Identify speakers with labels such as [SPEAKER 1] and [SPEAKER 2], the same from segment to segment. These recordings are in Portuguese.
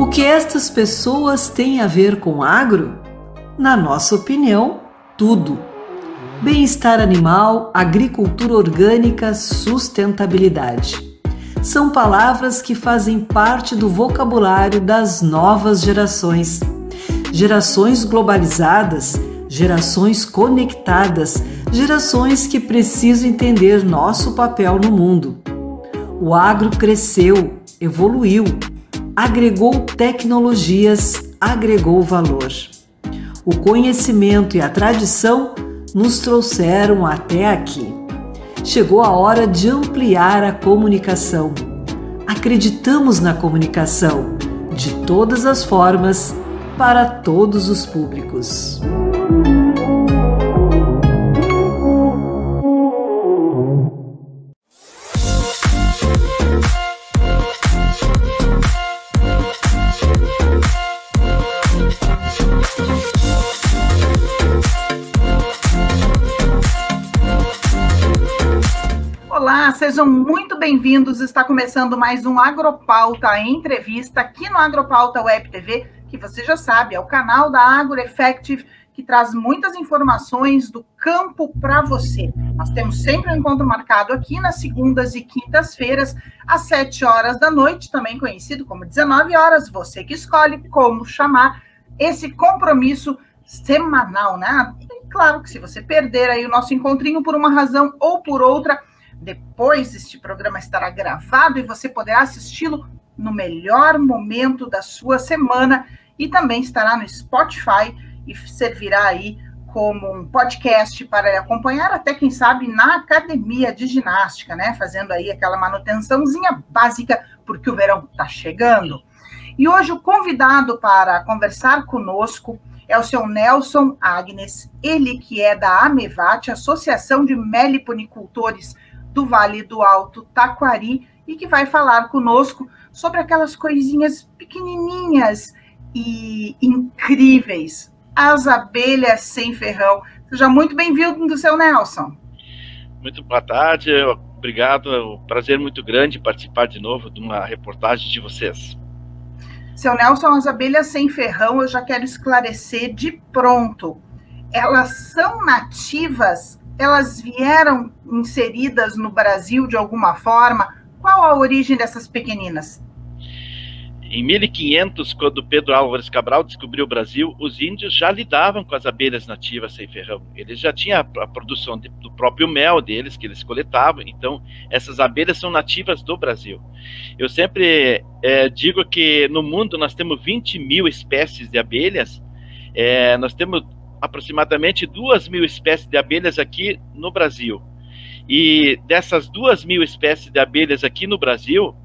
[SPEAKER 1] O que estas pessoas têm a ver com agro? Na nossa opinião, tudo. Bem-estar animal, agricultura orgânica, sustentabilidade. São palavras que fazem parte do vocabulário das novas gerações. Gerações globalizadas, gerações conectadas, gerações que precisam entender nosso papel no mundo. O agro cresceu, evoluiu, agregou tecnologias, agregou valor. O conhecimento e a tradição nos trouxeram até aqui. Chegou a hora de ampliar a comunicação. Acreditamos na comunicação, de todas as formas, para todos os públicos.
[SPEAKER 2] Olá, sejam muito bem-vindos. Está começando mais um Agropauta Entrevista aqui no Agropauta Web TV, que você já sabe, é o canal da AgroEffective, que traz muitas informações do campo para você. Nós temos sempre um encontro marcado aqui nas segundas e quintas-feiras, às 7 horas da noite, também conhecido como 19 horas, você que escolhe como chamar esse compromisso semanal, né? E claro que se você perder aí o nosso encontrinho por uma razão ou por outra, depois este programa estará gravado e você poderá assisti-lo no melhor momento da sua semana e também estará no Spotify e servirá aí como um podcast para acompanhar até, quem sabe, na academia de ginástica, né? Fazendo aí aquela manutençãozinha básica, porque o verão está chegando. E hoje o convidado para conversar conosco é o seu Nelson Agnes, ele que é da AMEVAT, Associação de Meliponicultores do Vale do Alto Taquari, e que vai falar conosco sobre aquelas coisinhas pequenininhas e incríveis, as abelhas sem ferrão. Seja muito bem-vindo, seu Nelson.
[SPEAKER 3] Muito boa tarde, obrigado, é um prazer muito grande participar de novo de uma reportagem de vocês.
[SPEAKER 2] Seu Nelson, as abelhas sem ferrão, eu já quero esclarecer de pronto. Elas são nativas? Elas vieram inseridas no Brasil de alguma forma? Qual a origem dessas pequeninas?
[SPEAKER 3] Em 1500, quando Pedro Álvares Cabral descobriu o Brasil, os índios já lidavam com as abelhas nativas sem ferrão. Eles já tinham a produção do próprio mel deles, que eles coletavam. Então, essas abelhas são nativas do Brasil. Eu sempre digo que no mundo nós temos 20 mil espécies de abelhas. Nós temos aproximadamente 2.000 espécies de abelhas aqui no Brasil. E dessas 2.000 espécies de abelhas aqui no Brasil,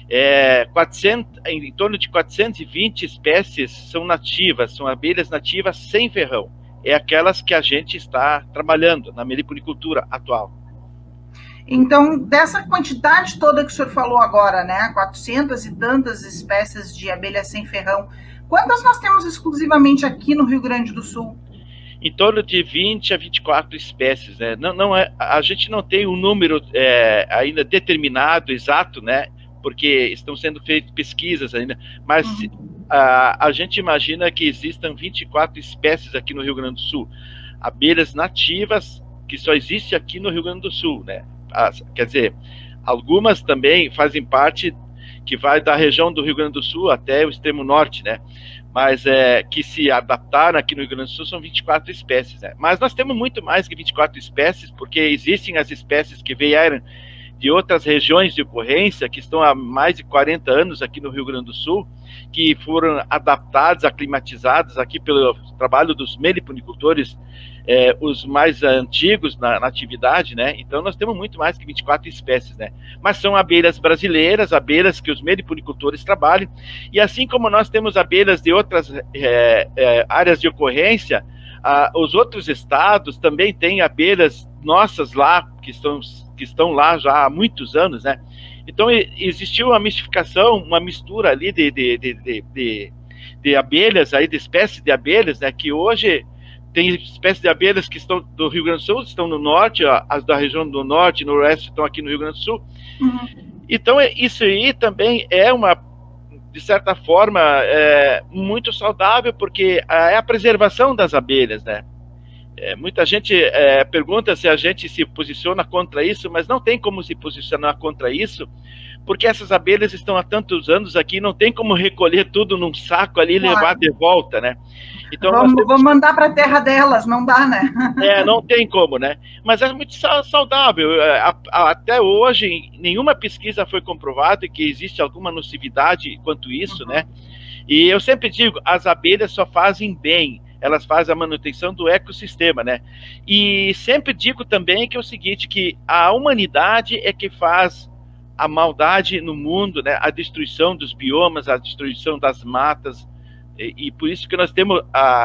[SPEAKER 3] em torno de 420 espécies são nativas, são abelhas nativas sem ferrão. É aquelas que a gente está trabalhando na meliponicultura atual.
[SPEAKER 2] Então, dessa quantidade toda que o senhor falou agora, né, 400 e tantas espécies de abelhas sem ferrão, quantas nós temos exclusivamente aqui no Rio Grande do Sul?
[SPEAKER 3] Em torno de 20 a 24 espécies, né? A gente não tem um número ainda determinado, exato, né? Porque estão sendo feitas pesquisas ainda, mas a gente imagina que existam 24 espécies aqui no Rio Grande do Sul, abelhas nativas que só existem aqui no Rio Grande do Sul, né? Quer dizer, algumas também fazem parte, que vai da região do Rio Grande do Sul até o extremo norte, né? Mas que se adaptaram aqui no Rio Grande do Sul são 24 espécies, né? Mas nós temos muito mais que 24 espécies, porque existem as espécies que vieram de outras regiões de ocorrência, que estão há mais de 40 anos aqui no Rio Grande do Sul, que foram adaptadas, aclimatizadas aqui pelo trabalho dos meliponicultores, os mais antigos na atividade, né? Então nós temos muito mais que 24 espécies, né? Mas são abelhas brasileiras, abelhas que os meliponicultores trabalham, e assim como nós temos abelhas de outras áreas de ocorrência, os outros estados também têm abelhas nossas lá, que estão lá já há muitos anos, né? Então existiu uma mistificação, uma mistura ali de abelhas, aí, de espécies de abelhas, né? Que hoje tem espécies de abelhas que estão do Rio Grande do Sul, estão no norte, as da região do norte e noroeste estão aqui no Rio Grande do Sul. Então isso aí também é uma de certa forma, muito saudável, porque é a preservação das abelhas, né? Muita gente pergunta se a gente se posiciona contra isso, mas não tem como se posicionar contra isso, porque essas abelhas estão há tantos anos aqui, não tem como recolher tudo num saco ali e levar de volta, né? Então,
[SPEAKER 2] vamos mandar para a terra delas, não dá, né?
[SPEAKER 3] Não tem como, né? Mas é muito saudável. Até hoje, nenhuma pesquisa foi comprovada que existe alguma nocividade quanto isso, né? E eu sempre digo, as abelhas só fazem bem, elas fazem a manutenção do ecossistema, né? E sempre digo também que é o seguinte, que a humanidade é que faz a maldade no mundo, né? A destruição dos biomas, a destruição das matas, e por isso que nós temos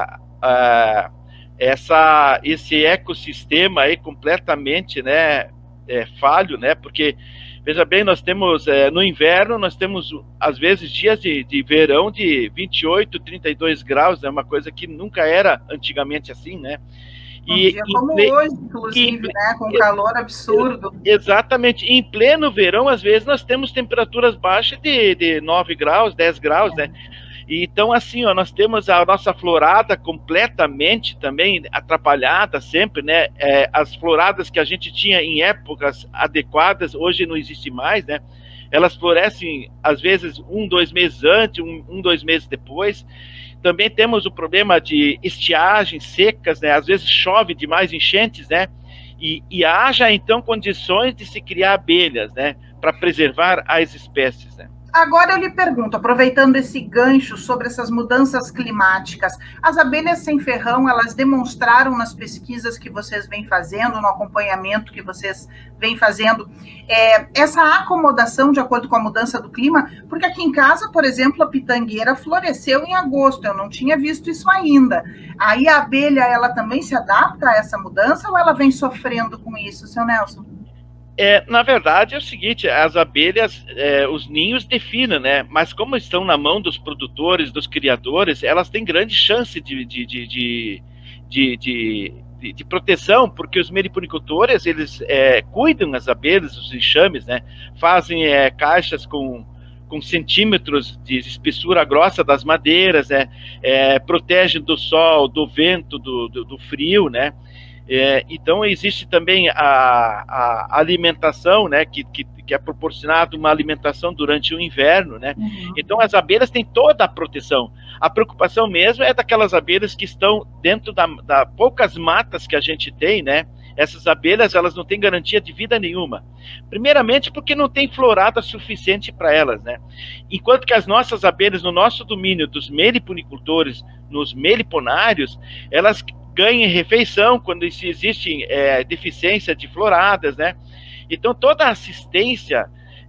[SPEAKER 3] esse ecossistema aí completamente, né, falho, né? Porque, veja bem, nós temos, no inverno, nós temos, às vezes, dias de verão de 28, 32 graus, é uma coisa que nunca era antigamente assim, né?
[SPEAKER 2] Como hoje, inclusive, né? Com calor absurdo.
[SPEAKER 3] Exatamente. Em pleno verão, às vezes, nós temos temperaturas baixas de 9 graus, 10 graus, né? Então, assim, ó, nós temos a nossa florada completamente também atrapalhada sempre, né? As floradas que a gente tinha em épocas adequadas, hoje não existe mais, né? Elas florescem, às vezes, 1, 2 meses antes, 1, 2 meses depois. Também temos o problema de estiagens secas, né? Às vezes chove demais, enchentes, né? E haja, então, condições de se criar abelhas, né? Para preservar as espécies, né?
[SPEAKER 2] Agora eu lhe pergunto, aproveitando esse gancho sobre essas mudanças climáticas, as abelhas sem ferrão, elas demonstraram nas pesquisas que vocês vêm fazendo, no acompanhamento que vocês vêm fazendo, essa acomodação de acordo com a mudança do clima? Porque aqui em casa, por exemplo, a pitangueira floresceu em agosto, eu não tinha visto isso ainda. Aí a abelha, ela também se adapta a essa mudança ou ela vem sofrendo com isso, seu Nelson?
[SPEAKER 3] Na verdade é o seguinte, as abelhas, os ninhos definem, né? Mas como estão na mão dos produtores, dos criadores, elas têm grande chance de proteção, porque os meliponicultores, eles cuidam das abelhas, os enxames, né? Fazem caixas com centímetros de espessura grossa das madeiras, né? Protegem do sol, do vento, do frio, né? Então existe também a alimentação, né, que é proporcionada uma alimentação durante o inverno, né? Então as abelhas têm toda a proteção. A preocupação mesmo é daquelas abelhas que estão dentro da poucas matas que a gente tem, né? Essas abelhas, elas não têm garantia de vida nenhuma. Primeiramente porque não tem florada suficiente para elas, né? Enquanto que as nossas abelhas, no nosso domínio dos meliponicultores, nos meliponários, elas ganhem refeição quando existe deficiência de floradas, né? Então toda a assistência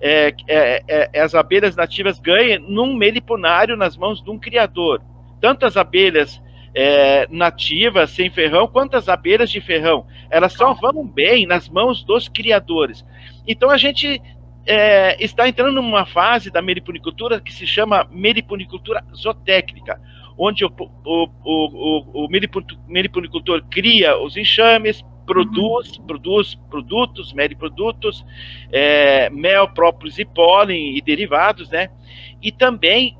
[SPEAKER 3] as abelhas nativas ganham num meliponário nas mãos de um criador. Tanto as abelhas nativas sem ferrão, quanto as abelhas de ferrão, elas só vão bem nas mãos dos criadores. Então a gente está entrando numa fase da meliponicultura que se chama meliponicultura zootécnica, onde o meliponicultor cria os enxames, produz produtos, meliprodutos, mel, própolis e pólen e derivados, né? E também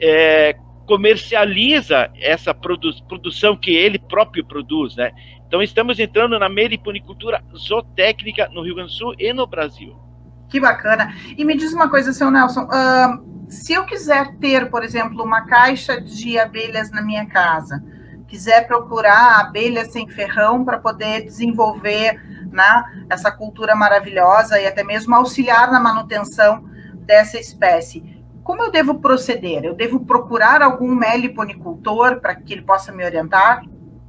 [SPEAKER 3] comercializa essa produção que ele próprio produz, né? Então estamos entrando na meliponicultura zootécnica no Rio Grande do Sul e no Brasil.
[SPEAKER 2] Que bacana. E me diz uma coisa, seu Nelson, se eu quiser ter, por exemplo, uma caixa de abelhas na minha casa, quiser procurar abelhas sem ferrão para poder desenvolver, né, essa cultura maravilhosa e até mesmo auxiliar na manutenção dessa espécie, como eu devo proceder? Eu devo procurar algum meliponicultor para que ele possa me orientar?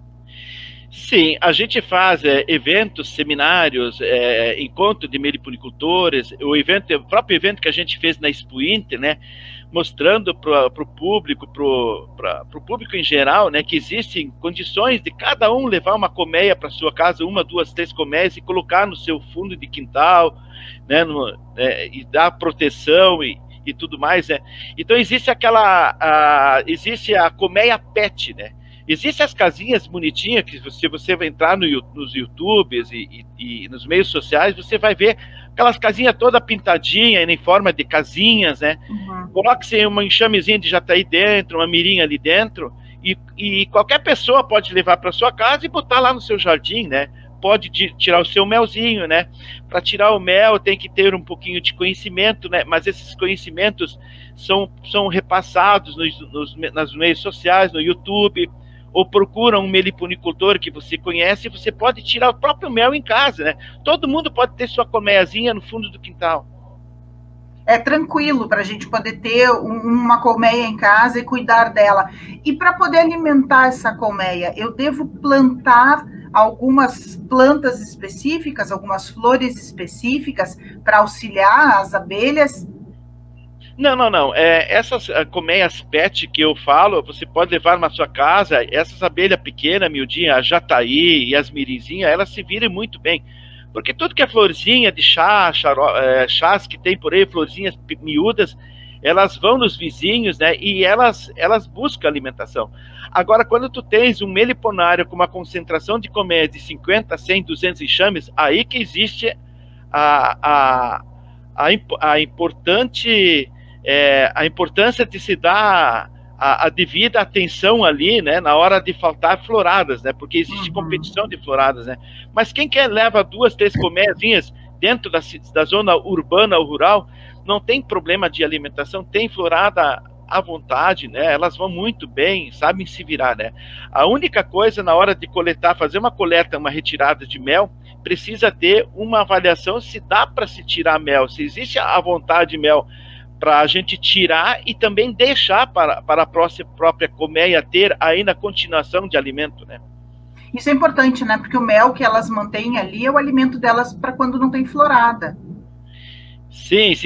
[SPEAKER 3] Sim, a gente faz eventos, seminários, encontro de meliponicultores, o próprio evento que a gente fez na Expo Inter, né, mostrando para o público, para o público em geral, né, que existem condições de cada um levar uma colmeia para sua casa, 1, 2, 3 colmeias, e colocar no seu fundo de quintal, né, e dar proteção e tudo mais, né. Então existe existe a colmeia PET, né. Existem as casinhas bonitinhas que você vai entrar nos YouTubes e nos meios sociais, você vai ver aquelas casinhas toda pintadinha em forma de casinhas, né? Coloque-se uma enxamezinha de jataí dentro, uma mirinha ali dentro, e qualquer pessoa pode levar para sua casa e botar lá no seu jardim, né? Pode tirar o seu melzinho, né? Para tirar o mel tem que ter um pouquinho de conhecimento, né? Mas esses conhecimentos são repassados nos meios sociais, no YouTube, ou procura um meliponicultor que você conhece e você pode tirar o próprio mel em casa, né? Todo mundo pode ter sua colmeiazinha no fundo do quintal.
[SPEAKER 2] É tranquilo para a gente poder ter uma colmeia em casa e cuidar dela. E para poder alimentar essa colmeia, eu devo plantar algumas plantas específicas, algumas flores específicas para auxiliar as abelhas?
[SPEAKER 3] Não. Essas colmeias PET que eu falo, você pode levar na sua casa. Essas abelhas pequenas, miudinha, a jataí e as mirinzinhas, elas se viram muito bem. Porque tudo que é florzinha de chás que tem por aí, florzinhas miúdas, elas vão nos vizinhos, né? E elas buscam alimentação. Agora, quando tu tens um meliponário com uma concentração de colmeias de 50, 100, 200 enxames, aí que existe a importância de se dar a devida atenção ali, né, na hora de faltar floradas, né, porque existe competição de floradas, né, mas quem quer leva 2, 3 colmeiazinhas dentro da zona urbana ou rural, não tem problema de alimentação, tem florada à vontade, né, elas vão muito bem, sabem se virar, né. A única coisa na hora de coletar, fazer uma coleta, uma retirada de mel, precisa ter uma avaliação se dá para se tirar mel, se existe a vontade de mel para a gente tirar e também deixar para a própria colmeia ter aí na continuação de alimento, né?
[SPEAKER 2] Isso é importante, né? Porque o mel que elas mantêm ali é o alimento delas para quando não tem florada.
[SPEAKER 3] Sim.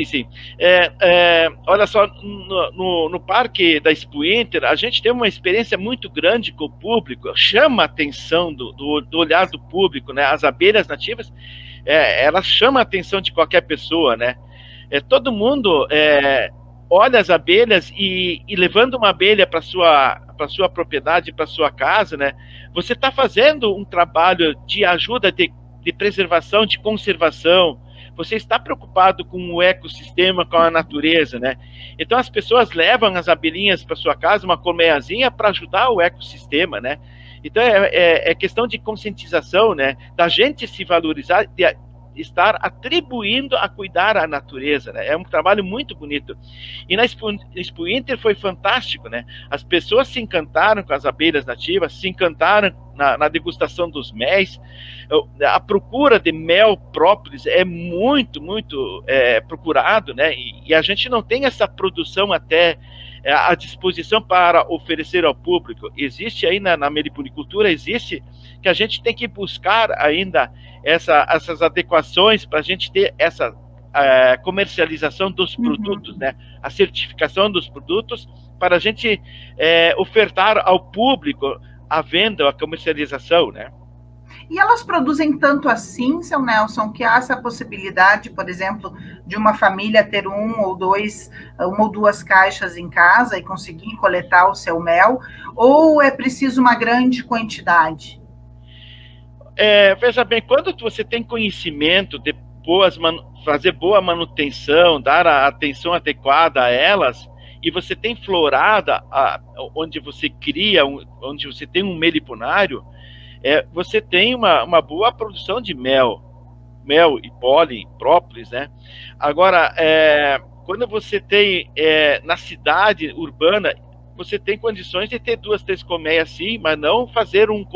[SPEAKER 3] Olha só, no parque da Expo Inter, a gente tem uma experiência muito grande com o público, chama a atenção do olhar do público, né? As abelhas nativas, elas chamam a atenção de qualquer pessoa, né? Todo mundo olha as abelhas e levando uma abelha para sua propriedade, para sua casa, né? Você está fazendo um trabalho de ajuda de preservação, de conservação. Você está preocupado com o ecossistema, com a natureza, né? Então as pessoas levam as abelhinhas para sua casa, uma colmeiazinha, para ajudar o ecossistema, né? Então é questão de conscientização, né? Da gente se valorizar, estar atribuindo a cuidar a natureza, né? É um trabalho muito bonito. E na Expo Inter foi fantástico, né? As pessoas se encantaram com as abelhas nativas, se encantaram na degustação dos méis. A procura de mel própolis é muito procurado, né? E a gente não tem essa produção até à disposição para oferecer ao público. Existe aí na meliponicultura, existe que a gente tem que buscar ainda essas adequações para a gente ter essa comercialização dos produtos, né? A certificação dos produtos para a gente ofertar ao público a venda, a comercialização, né?
[SPEAKER 2] E elas produzem tanto assim, seu Nelson, que há essa possibilidade, por exemplo, de uma família ter uma ou duas caixas em casa e conseguir coletar o seu mel, ou é preciso uma grande quantidade?
[SPEAKER 3] Veja bem, quando você tem conhecimento de fazer boa manutenção, dar a atenção adequada a elas, e você tem florada onde você cria, onde você tem um meliponário, você tem uma boa produção de mel e pólen, própolis, né? Agora, quando você tem na cidade urbana, você tem condições de ter 2, 3 colmeias sim, mas não fazer um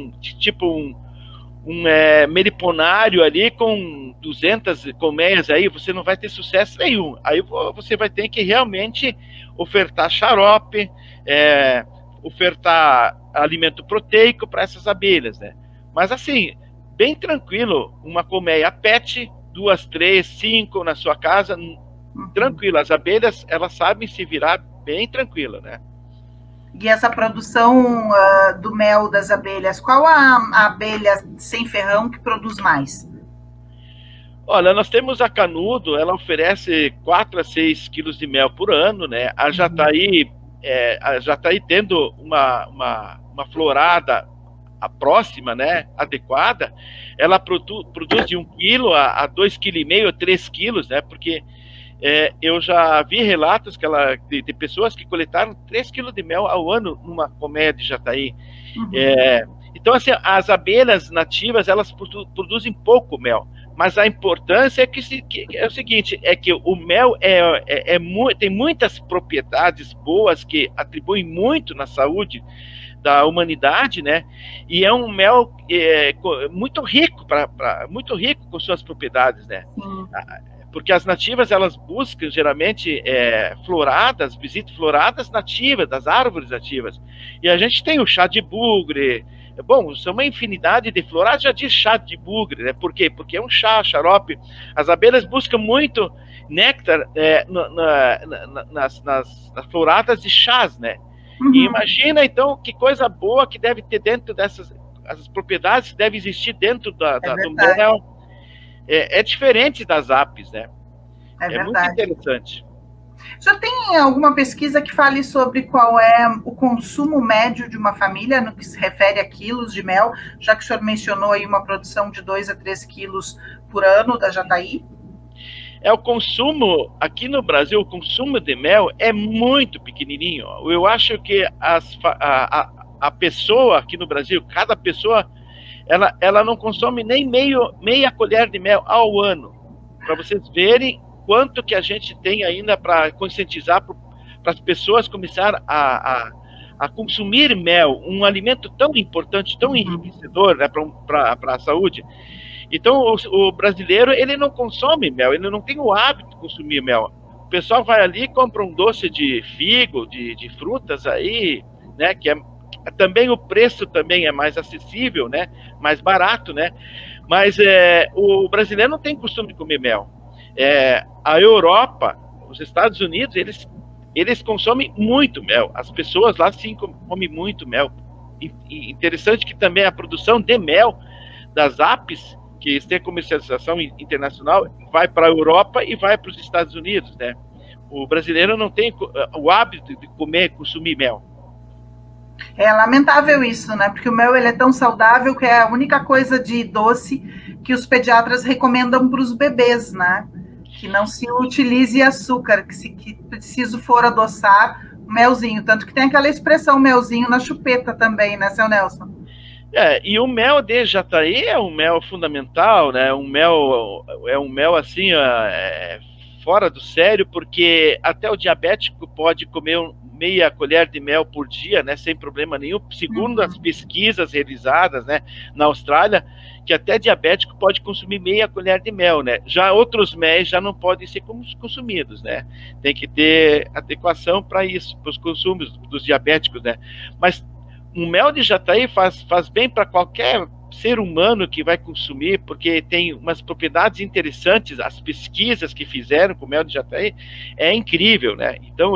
[SPEAKER 3] meliponário ali com 200 colmeias, aí você não vai ter sucesso nenhum. Aí você vai ter que realmente ofertar xarope, ofertar alimento proteico para essas abelhas, né? Mas assim, bem tranquilo, uma colmeia PET, 2, 3, 5 na sua casa, tranquilo. As abelhas, elas sabem se virar bem tranquilo, né?
[SPEAKER 2] E essa produção do mel das abelhas, qual a abelha sem ferrão que produz mais?
[SPEAKER 3] Olha, nós temos a Canudo, ela oferece 4 a 6 quilos de mel por ano, né? A Jataí tendo uma uma florada a próxima, né, adequada, ela produz de 1 quilo a 2,5 kg, 3 quilos, né, porque eu já vi relatos de pessoas que coletaram 3 quilos de mel ao ano numa colmeia de jataí. Uhum. Então, assim, as abelhas nativas, elas produzem pouco mel, mas a importância é que é o seguinte, é que o mel tem muitas propriedades boas que atribuem muito na saúde da humanidade, né? E é um mel muito rico muito rico com suas propriedades, né? Porque as nativas, elas buscam geralmente visitam floradas nativas, das árvores nativas. E a gente tem o chá de bugre. Bom, são uma infinidade de floradas, já diz chá de bugre, né? Por quê? Porque é um xarope. As abelhas buscam muito néctar nas floradas de chás, né? Uhum. E imagina, então, que coisa boa que deve ter dentro dessas as propriedades que devem existir dentro do mel. É diferente das apes, né? É muito interessante.
[SPEAKER 2] Já tem alguma pesquisa que fale sobre qual é o consumo médio de uma família no que se refere a quilos de mel, já que o senhor mencionou aí uma produção de 2 a 3 quilos por ano da jataí?
[SPEAKER 3] O consumo, aqui no Brasil, o consumo de mel é muito pequenininho. Eu acho que a pessoa aqui no Brasil, cada pessoa, ela não consome nem meia colher de mel ao ano. Para vocês verem quanto que a gente tem ainda para conscientizar para as pessoas começarem a consumir mel, um alimento tão importante, tão enriquecedor, né, para a saúde. Então, o brasileiro, ele não consome mel, ele não tem o hábito de consumir mel. O pessoal vai ali e compra um doce de figo, de frutas aí, né, que também o preço também é mais acessível, né, mais barato, né, mas o brasileiro não tem costume de comer mel. A Europa, os Estados Unidos, eles consomem muito mel, as pessoas lá sim comem muito mel. E interessante que também a produção de mel das apes, que tem comercialização internacional, vai para a Europa e vai para os Estados Unidos, né? O brasileiro não tem o hábito de consumir mel.
[SPEAKER 2] É lamentável isso, né? Porque o mel ele é tão saudável que é a única coisa de doce que os pediatras recomendam para os bebês, né? Que não se utilize açúcar, que preciso for adoçar o melzinho. Tanto que tem aquela expressão melzinho na chupeta também, né, seu Nelson?
[SPEAKER 3] E o mel de jataí é um mel fundamental, né? É um mel assim, fora do sério, porque até o diabético pode comer meia colher de mel por dia, né? Sem problema nenhum, segundo as pesquisas realizadas, né, na Austrália, que até diabético pode consumir meia colher de mel, né? Já outros méis já não podem ser consumidos, né? Tem que ter adequação para isso, para os consumos dos diabéticos, né? Mas o mel de jataí faz bem para qualquer ser humano que vai consumir, porque tem umas propriedades interessantes. As pesquisas que fizeram com o mel de jataí é incrível, né? Então,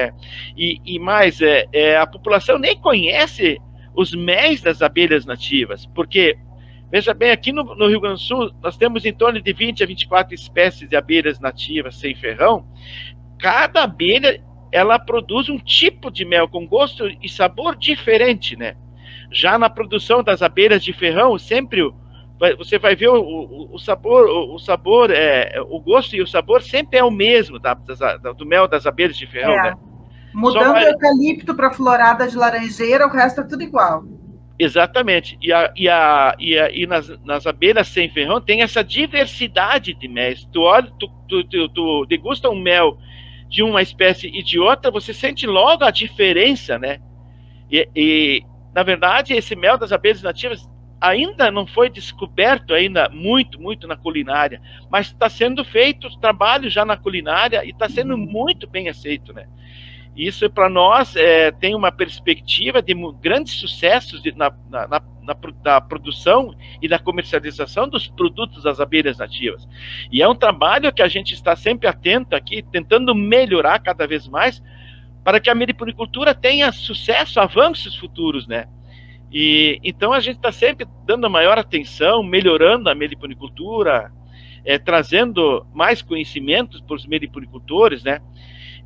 [SPEAKER 3] a população nem conhece os méis das abelhas nativas, porque, veja bem, aqui no Rio Grande do Sul, nós temos em torno de 20 a 24 espécies de abelhas nativas sem ferrão. Cada abelha, ela produz um tipo de mel com gosto e sabor diferente, né? Já na produção das abelhas de ferrão, sempre você vai ver o sabor, o gosto e o sabor sempre é o mesmo do mel das abelhas de ferrão, né?
[SPEAKER 2] Mudando o eucalipto para florada de laranjeira, o resto é tudo igual.
[SPEAKER 3] Exatamente. E nas abelhas sem ferrão tem essa diversidade de mel. Tu degusta um mel de uma espécie e de outra, você sente logo a diferença, né? E na verdade, esse mel das abelhas nativas ainda não foi descoberto ainda muito na culinária, mas está sendo feito trabalho já na culinária e está sendo muito bem aceito, né? Isso para nós tem uma perspectiva de grandes sucessos na produção e na comercialização dos produtos das abelhas nativas. E é um trabalho que a gente está sempre atento aqui, tentando melhorar cada vez mais, para que a meliponicultura tenha sucesso, avanços futuros, né? E então a gente está sempre dando maior atenção, melhorando a meliponicultura, trazendo mais conhecimentos para os meliponicultores, né?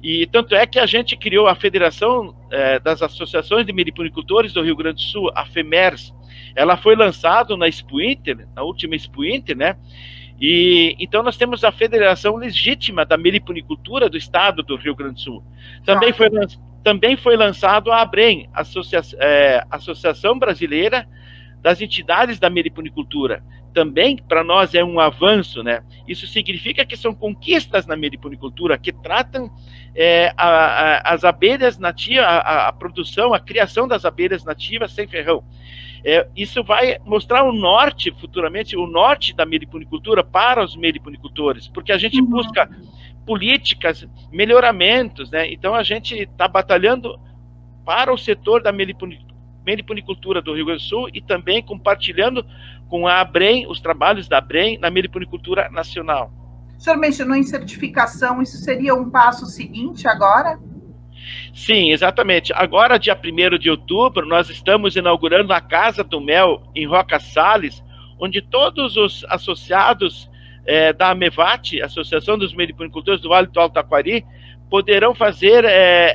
[SPEAKER 3] E tanto é que a gente criou a Federação das Associações de Meliponicultores do Rio Grande do Sul, a FEMERS. Ela foi lançada na Expo Inter, na última Expo Inter, né? E então nós temos a Federação Legítima da Meliponicultura do Estado do Rio Grande do Sul. Também foi lançado a ABREM, Associação Brasileira das Entidades da Meliponicultura. Também, para nós, é um avanço, né? Isso significa que são conquistas na meliponicultura que tratam as abelhas nativas, a produção, a criação das abelhas nativas sem ferrão. Isso vai mostrar o norte, futuramente, o norte da meliponicultura para os meliponicultores, porque a gente busca políticas, melhoramentos, né? Então, a gente está batalhando para o setor da meliponicultura do Rio Grande do Sul e também compartilhando com a ABREM, os trabalhos da ABREM na meliponicultura nacional.
[SPEAKER 2] O senhor mencionou em certificação, isso seria um passo seguinte agora?
[SPEAKER 3] Sim, exatamente. Agora, dia 1º de outubro, nós estamos inaugurando a Casa do Mel em Roca Sales, onde todos os associados da AMEVAT, Associação dos Meliponicultores do Vale do Alto Taquari, poderão fazer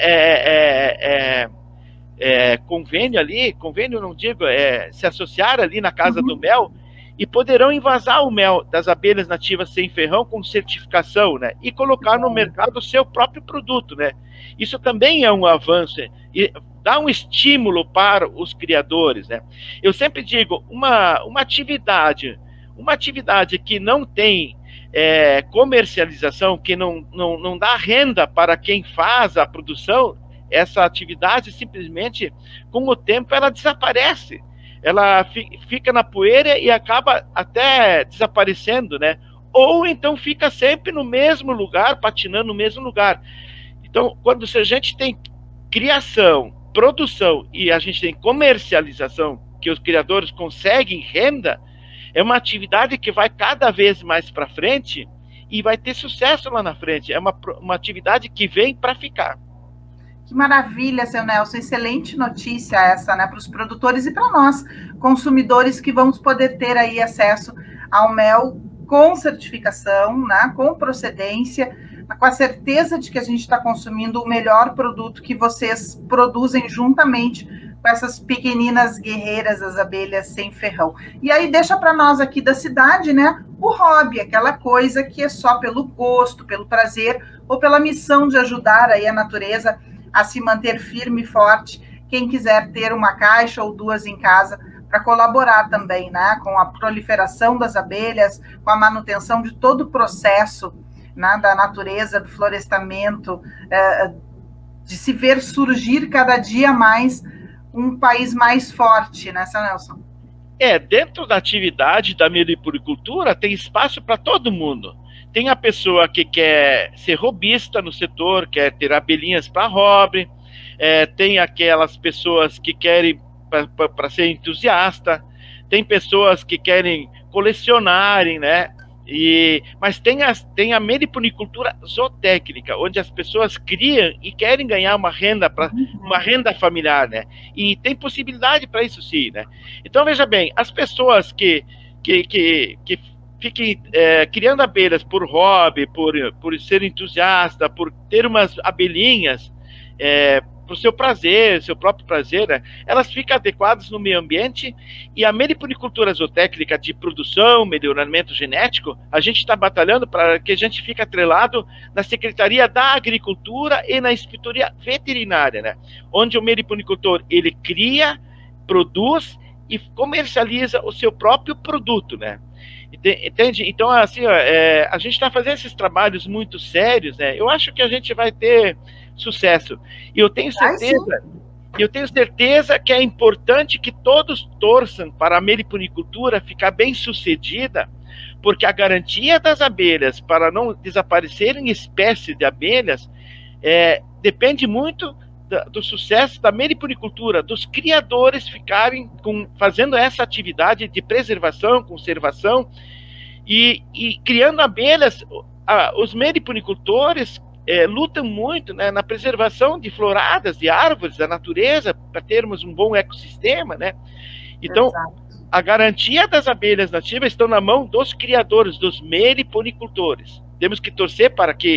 [SPEAKER 3] convênio não digo, se associar ali na Casa do Mel e poderão envasar o mel das abelhas nativas sem ferrão com certificação, né? E colocar no mercado o seu próprio produto, né? Isso também é um avanço e dá um estímulo para os criadores, né? Eu sempre digo, uma atividade que não tem comercialização, que não dá renda para quem faz a produção, essa atividade simplesmente, com o tempo, ela desaparece. Ela fica na poeira e acaba até desaparecendo, né? Ou então fica sempre no mesmo lugar, patinando no mesmo lugar. Então, quando a gente tem criação, produção e a gente tem comercialização, que os criadores conseguem renda, é uma atividade que vai cada vez mais para frente e vai ter sucesso lá na frente. É uma atividade que vem para ficar.
[SPEAKER 2] Que maravilha, seu Nelson, excelente notícia essa, né, para os produtores e para nós, consumidores, que vamos poder ter aí acesso ao mel com certificação, né, com procedência, com a certeza de que a gente está consumindo o melhor produto que vocês produzem juntamente com essas pequeninas guerreiras, as abelhas sem ferrão. E aí deixa para nós aqui da cidade, né, o hobby, aquela coisa que é só pelo gosto, pelo prazer ou pela missão de ajudar aí a natureza a se manter firme e forte. Quem quiser ter uma caixa ou duas em casa para colaborar também, né, com a proliferação das abelhas, com a manutenção de todo o processo, né, da natureza, do florestamento, de se ver surgir cada dia mais um país mais forte, né, seu Nelson?
[SPEAKER 3] Dentro da atividade da meliponicultura tem espaço para todo mundo. Tem a pessoa que quer ser robista no setor, quer ter abelhinhas para hobby, tem aquelas pessoas que querem para ser entusiasta, tem pessoas que querem colecionarem, né? Mas tem a meliponicultura zootécnica, onde as pessoas criam e querem ganhar uma renda familiar, né? E tem possibilidade para isso sim, né? Então veja bem, as pessoas que fiquem criando abelhas por hobby, por ser entusiasta, por ter umas abelhinhas para o seu prazer, seu próprio prazer, né? Elas ficam adequadas no meio ambiente. E a meliponicultura zootécnica de produção, melhoramento genético, a gente está batalhando para que a gente fique atrelado na Secretaria da Agricultura e na Inspetoria Veterinária, né? Onde o meliponicultor, ele cria, produz e comercializa o seu próprio produto, né? Entende? Então, assim, a gente está fazendo esses trabalhos muito sérios, né? Eu acho que a gente vai ter sucesso. E eu tenho certeza que é importante que todos torçam para a meliponicultura ficar bem sucedida, porque a garantia das abelhas para não desaparecerem espécies de abelhas depende muito do sucesso da meliponicultura, dos criadores ficarem fazendo essa atividade de preservação, conservação e criando abelhas. Os meliponicultores lutam muito, né, na preservação de floradas, de árvores, da natureza, para termos um bom ecossistema, né? Então, a garantia das abelhas nativas estão na mão dos criadores, dos meliponicultores. Temos que torcer para que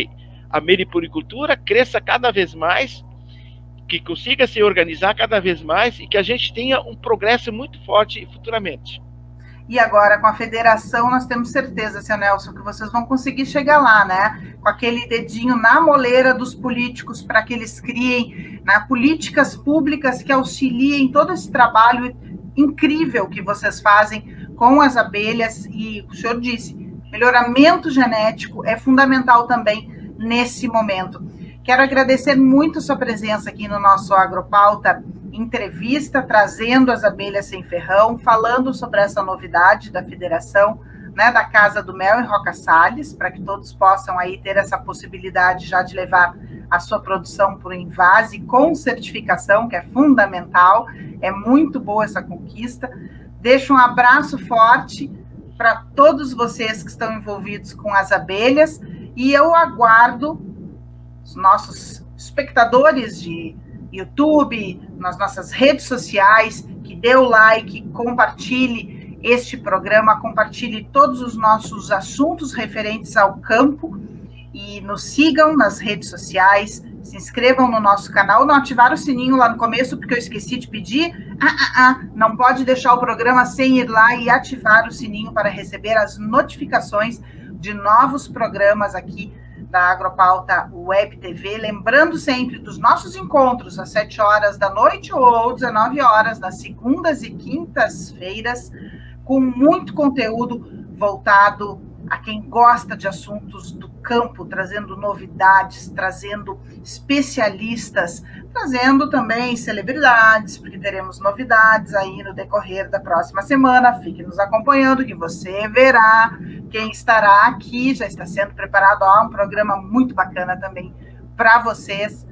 [SPEAKER 3] a meliponicultura cresça cada vez mais, que consiga se organizar cada vez mais e que a gente tenha um progresso muito forte futuramente.
[SPEAKER 2] E agora, com a federação, nós temos certeza, seu Nelson, que vocês vão conseguir chegar lá, né? Com aquele dedinho na moleira dos políticos para que eles criem, né, políticas públicas que auxiliem todo esse trabalho incrível que vocês fazem com as abelhas. E o senhor disse, melhoramento genético é fundamental também nesse momento. Quero agradecer muito a sua presença aqui no nosso Agropauta Entrevista, trazendo as abelhas sem ferrão, falando sobre essa novidade da federação, né, da Casa do Mel em Roca Salles, para que todos possam aí ter essa possibilidade já de levar a sua produção para o Envase com certificação, que é fundamental, é muito boa essa conquista. Deixo um abraço forte para todos vocês que estão envolvidos com as abelhas e eu aguardo os nossos espectadores de YouTube, nas nossas redes sociais, que dê o like, compartilhe este programa, compartilhe todos os nossos assuntos referentes ao campo e nos sigam nas redes sociais, se inscrevam no nosso canal, não ativaram o sininho lá no começo, porque eu esqueci de pedir, não pode deixar o programa sem ir lá e ativar o sininho para receber as notificações de novos programas aqui da Agropauta Web TV, lembrando sempre dos nossos encontros às 7 horas da noite ou 19 horas, nas segundas e quintas-feiras, com muito conteúdo voltado a quem gosta de assuntos do campo, trazendo novidades, trazendo especialistas, trazendo também celebridades, porque teremos novidades aí no decorrer da próxima semana. Fique nos acompanhando que você verá quem estará aqui. Já está sendo preparado um programa muito bacana também para vocês.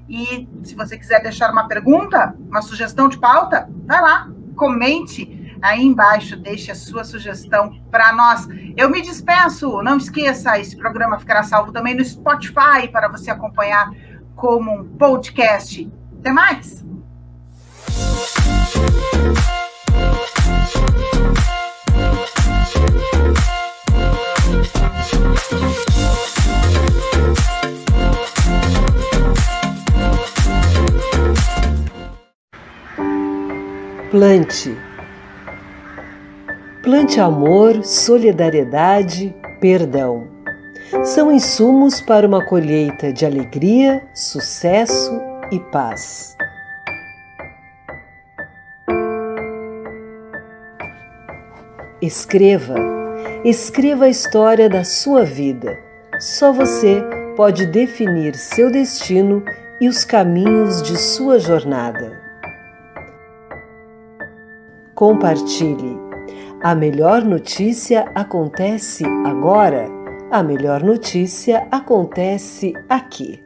[SPEAKER 2] E se você quiser deixar uma pergunta, uma sugestão de pauta, vai lá, comente aí embaixo, deixe a sua sugestão para nós. Eu me despeço, não esqueça, esse programa ficará salvo também no Spotify para você acompanhar como um podcast. Até mais!
[SPEAKER 1] Plante. Plante amor, solidariedade, perdão. São insumos para uma colheita de alegria, sucesso e paz. Escreva. Escreva a história da sua vida. Só você pode definir seu destino e os caminhos de sua jornada. Compartilhe. A melhor notícia acontece agora. A melhor notícia acontece aqui.